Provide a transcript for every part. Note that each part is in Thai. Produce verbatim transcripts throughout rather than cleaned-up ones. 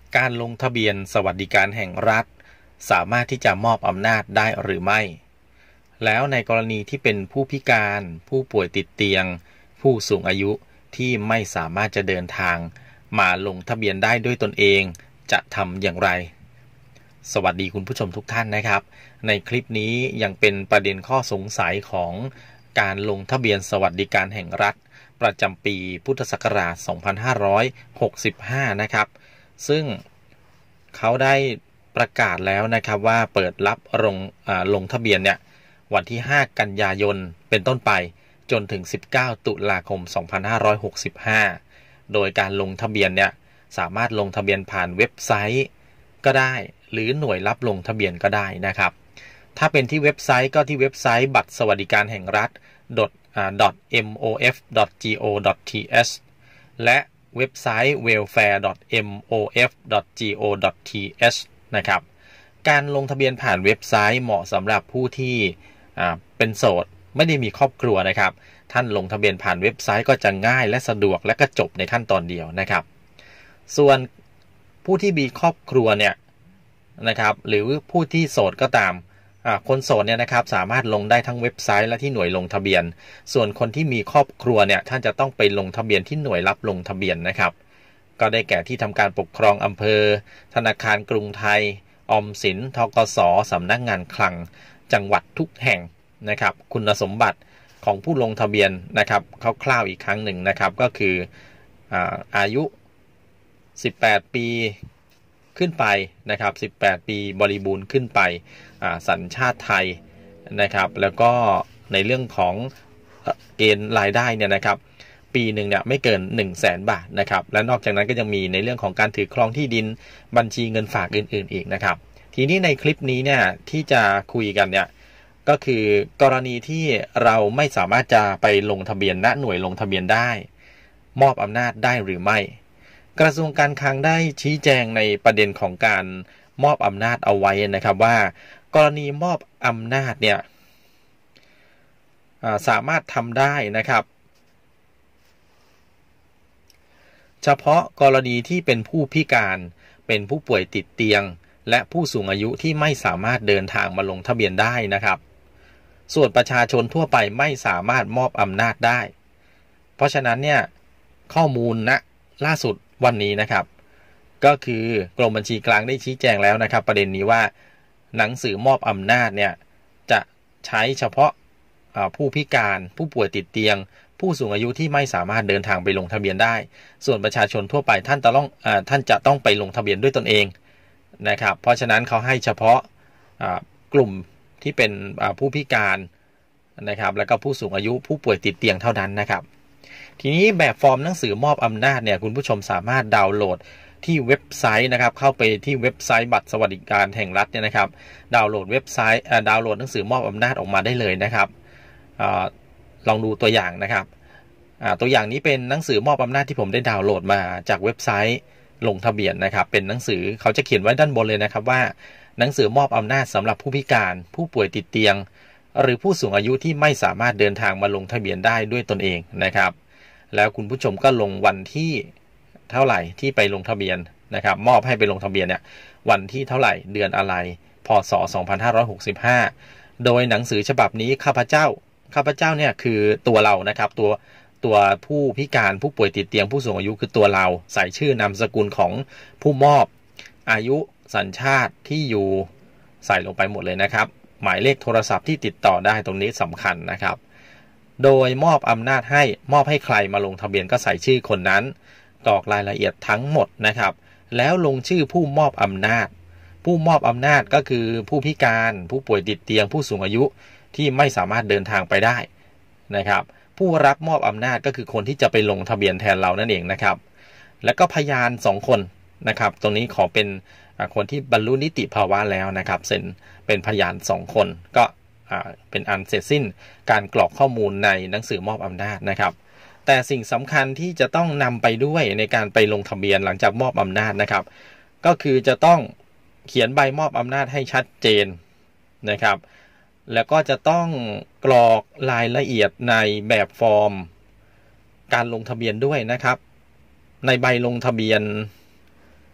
การลงทะเบียนสวัสดิการแห่งรัฐสามารถที่จะมอบอำนาจได้หรือไม่แล้วในกรณีที่เป็นผู้พิการผู้ป่วยติดเตียงผู้สูงอายุที่ไม่สามารถจะเดินทางมาลงทะเบียนได้ด้วยตนเองจะทำอย่างไรสวัสดีคุณผู้ชมทุกท่านนะครับในคลิปนี้ยังเป็นประเด็นข้อสงสัยของการลงทะเบียนสวัสดิการแห่งรัฐประจำปีพุทธศักราชสองพันห้าร้อยหกสิบห้านะครับซึ่งเขาได้ประกาศแล้วนะครับว่าเปิดรับลงลงทะเบียนเนี่ยวันที่ห้ากันยายนเป็นต้นไปจนถึงสิบเก้าตุลาคมสองพันห้าร้อยหกสิบห้าโดยการลงทะเบียนเนี่ยสามารถลงทะเบียนผ่านเว็บไซต์ก็ได้หรือหน่วยรับลงทะเบียนก็ได้นะครับถ้าเป็นที่เว็บไซต์ก็ที่เว็บไซต์บัตรสวัสดิการแห่งรัฐ .mof.go.th และเว็บไซต์ welfare.mof.go.th นะครับการลงทะเบียนผ่านเว็บไซต์เหมาะสำหรับผู้ที่เป็นโสดไม่ได้มีครอบครัวนะครับท่านลงทะเบียนผ่านเว็บไซต์ก็จะง่ายและสะดวกและก็จบในขั้นตอนเดียวนะครับส่วนผู้ที่มีครอบครัวเนี่ยนะครับหรือผู้ที่โสดก็ตามคนโสดเนี่ยนะครับสามารถลงได้ทั้งเว็บไซต์และที่หน่วยลงทะเบียนส่วนคนที่มีครอบครัวเนี่ยท่านจะต้องไปลงทะเบียนที่หน่วยรับลงทะเบียนนะครับก็ได้แก่ที่ทำการปกครองอำเภอธนาคารกรุงไทยออมสินธกสสำนักงานคลังจังหวัดทุกแห่งนะครับคุณสมบัติของผู้ลงทะเบียนนะครับคร่าวๆอีกครั้งหนึ่งนะครับก็คืออ่าอายุสิบแปดปีขึ้นไปนะครับสิบแปดปีบริบูรณ์ขึ้นไปสัญชาติไทยนะครับแล้วก็ในเรื่องของเกณฑ์รายได้เนี่ยนะครับปีหนึ่งเนี่ยไม่เกิน หนึ่งแสน บาทนะครับและนอกจากนั้นก็ยังมีในเรื่องของการถือครองที่ดินบัญชีเงินฝากอื่นๆอีกนะครับทีนี้ในคลิปนี้เนี่ยที่จะคุยกันเนี่ยก็คือกรณีที่เราไม่สามารถจะไปลงทะเบียนณหน่วยลงทะเบียนได้มอบอำนาจได้หรือไม่กระทรวงการคลังได้ชี้แจงในประเด็นของการมอบอำนาจเอาไว้นะครับว่ากรณีมอบอำนาจเนี่ยสามารถทำได้นะครับเฉพาะกรณีที่เป็นผู้พิการเป็นผู้ป่วยติดเตียงและผู้สูงอายุที่ไม่สามารถเดินทางมาลงทะเบียนได้นะครับส่วนประชาชนทั่วไปไม่สามารถมอบอำนาจได้เพราะฉะนั้นเนี่ยข้อมูลณล่าสุดวันนี้นะครับก็คือกรมบัญชีกลางได้ชี้แจงแล้วนะครับประเด็นนี้ว่าหนังสือมอบอำนาจเนี่ยจะใช้เฉพาะผู้พิการผู้ป่วยติดเตียงผู้สูงอายุที่ไม่สามารถเดินทางไปลงทะเบียนได้ส่วนประชาชนทั่วไปท่านจะต้องท่านจะต้องไปลงทะเบียนด้วยตนเองนะครับเพราะฉะนั้นเขาให้เฉพาะกลุ่มที่เป็นผู้พิการนะครับแล้วก็ผู้สูงอายุผู้ป่วยติดเตียงเท่านั้นนะครับทีนี้แบบฟอร์มหนังสือมอบอำนาจเนี่ยคุณผู้ชมสามารถดาวน์โหลดที่เว็บไซต์นะครับเข้าไปที่เว็บไซต์บัตรสวัสดิการแห่งรัฐเนี่ยนะครับดาวน์โหลดเว็บไซต์ดาวน์โหลดหนังสือมอบอำนาจออกมาได้เลยนะครับอลองดูตัวอย่างนะครับตัวอย่างนี้เป็นหนังสือมอบอำนาจที่ผมได้ดาวน์โหลดมาจากเว็บไซต์ลงทะเบียนนะครับเป็นหนังสือเขาจะเขียนไว้ด้านบนเลยนะครับว่าหนังสือมอบอำนาจสำหรับผู้พิการผู้ป่วยติดเตียงหรือผู้สูงอายุที่ไม่สามารถเดินทางมาลงทะเบียนได้ด้วยตนเองนะครับแล้วคุณผู้ชมก็ลงวันที่เท่าไหร่ที่ไปลงทะเบียนนะครับมอบให้ไปลงทะเบียนเนี่ยวันที่เท่าไหร่เดือนอะไรพศสองพันห้าร้อยหกสิบห้าโดยหนังสือฉบับนี้ข้าพเจ้าข้าพเจ้าเนี่ยคือตัวเรานะครับตัวตัวผู้พิการผู้ป่วยติดเตียงผู้สูงอายุคือตัวเราใส่ชื่อนามสกุลของผู้มอบอายุสัญชาติที่อยู่ใส่ลงไปหมดเลยนะครับหมายเลขโทรศัพท์ที่ติดต่อได้ตรงนี้สำคัญนะครับโดยมอบอำนาจให้มอบให้ใครมาลงทะเบียนก็ใส่ชื่อคนนั้นกรอกรายละเอียดทั้งหมดนะครับแล้วลงชื่อผู้มอบอำนาจผู้มอบอำนาจก็คือผู้พิการผู้ป่วยติดเตียงผู้สูงอายุที่ไม่สามารถเดินทางไปได้นะครับผู้รับมอบอำนาจก็คือคนที่จะไปลงทะเบียนแทนเรานั่นเองนะครับแล้วก็พยานสองคนนะครับตรงนี้ขอเป็นคนที่บรรลุนิติภาวะแล้วนะครับเซ็นเป็นพยานสองคนก็เป็นอันเสร็จสิ้นการกรอกข้อมูลในหนังสือมอบอำนาจนะครับแต่สิ่งสำคัญที่จะต้องนำไปด้วยในการไปลงทะเบียนหลังจากมอบอำนาจนะครับก็คือจะต้องเขียนใบมอบอำนาจให้ชัดเจนนะครับแล้วก็จะต้องกรอกรายละเอียดในแบบฟอร์มการลงทะเบียนด้วยนะครับในใบลงทะเบียนส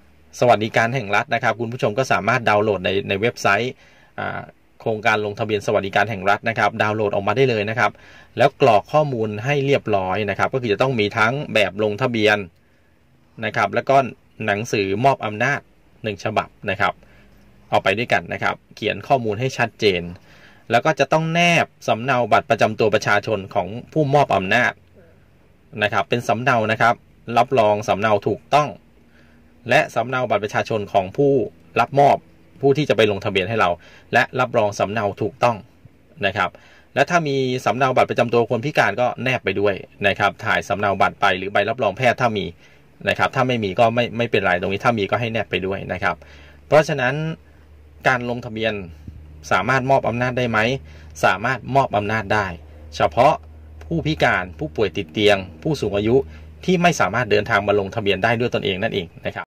วัสดิการแห่งรัฐนะครับคุณผู้ชมก็สามารถดาวน์โหลดในในเว็บไซต์โครงการลงทะเบียนสวัสดิการแห่งรัฐนะครับดาวน์โหลดออกมาได้เลยนะครับแล้วกรอกข้อมูลให้เรียบร้อยนะครับก็คือจะต้องมีทั้งแบบลงทะเบียนนะครับแล้วก็หนังสือมอบอำนาจหนึ่งฉบับนะครับเอาไปด้วยกันนะครับเขียนข้อมูลให้ชัดเจนแล้วก็จะต้องแนบสำเนาบัตรประจำตัวประชาชนของผู้มอบอำนาจนะครับเป็นสำเนานะครับรับรองสำเนาถูกต้องและสำเนาบัตรประชาชนของผู้รับมอบผู้ที่จะไปลงทะเบียนให้เราและรับรองสำเนาถูกต้องนะครับและถ้ามีสำเนาบัตรประจำตัวคนพิการก็แนบไปด้วยนะครับถ่ายสำเนาบัตรไปหรือใบรับรองแพทย์ถ้ามีนะครับถ้าไม่มีก็ไม่ไม่เป็นไรตรงนี้ถ้ามีก็ให้แนบไปด้วยนะครับเพราะฉะนั้นการลงทะเบียนสามารถมอบอำนาจได้ไหมสามารถมอบอำนาจได้เฉพาะผู้พิการผู้ป่วยติดเตียงผู้สูงอายุที่ไม่สามารถเดินทางมาลงทะเบียนได้ด้วยตนเองนั่นเองนะครับ